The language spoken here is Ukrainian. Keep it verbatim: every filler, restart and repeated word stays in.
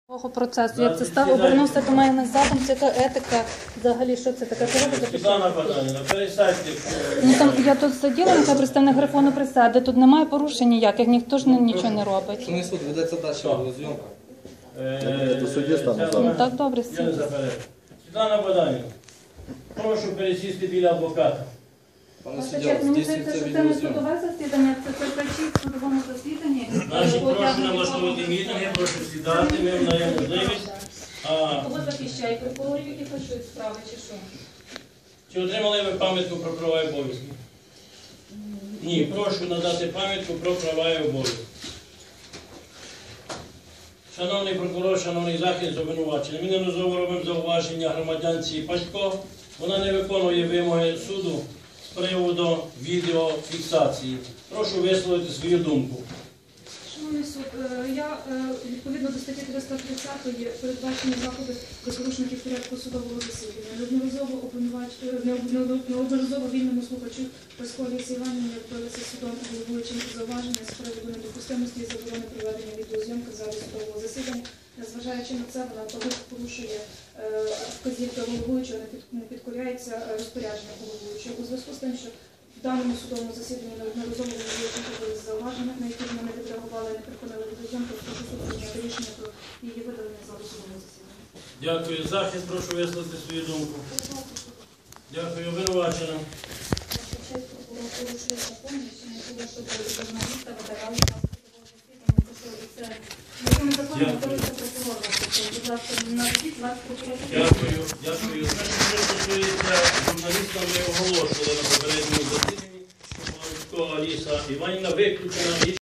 Процесу, як це став обернувся до мене задом, це яка етика, взагалі, що це таке? Світлана Богданівна, пересядьте. Ну там я тут сиділа, нехай представник графону присяде, тут немає порушень ніяких, ніхто ж нічого не робить. Шановний суд, ведеться далі зйомка. До судді стану. Ну так добре, Я не заперечую. Світлана Богданівна, прошу пересісти біля адвоката. Пане Ваша суддя, честь, мені здійснюється здається, що це не відеозйомка. судове засідання, це це причіп в судовому засіданні. Значить, прошу налаштувати мітинги, прошу сідати, ми вам даємо можливість. А Кого захищає? Прокурорів, які фальшують справи, чи що? чи отримали ви пам'ятку про права і обов'язки? Ні, прошу надати пам'ятку про права і обов'язки. Шановний прокурор, шановний захист обвинувачений, ми неодноразово робимо зауваження громадянці Патько. Вона не виконує вимоги суду з приводу відеофіксації. Прошу висловити свою думку. Шановний суд, я відповідно до статті триста тридцятої передбачені заходи до порушників порядку судового засідання. Неодноразово неодноразово вільному слухачу Паськовій Іванівні відповілися судом головуючим зауваження з приводу недопустимості і заборони проведення відеозйомки в залі судового засідання. Незважаючи на це, вона також порушує вказівки головуючого, не підкоряється розпорядження головуючого. У зв'язку з тим, що в даному судовому засіданні неодноразово головуючим провели зауваження, на які вони не відреагували, не припинили відеозйомку, прошу суд прийняти рішення про її видалення з залу судового засідання. Дякую. Захист, прошу висловити свою думку. Дякую. Обвинувачена. Ваша честь, прокурор порушує закон, що не було, щоб журналіста видавали на судового засідання. Це що, це яким законом керується прокурор? Будь ласка, наведіть вас прокурор. Дякую. Дякую. Значить, що стосується журналіста, ми оголошували на попередньому засіданні, що Павловська Аліса Іванівна виключена.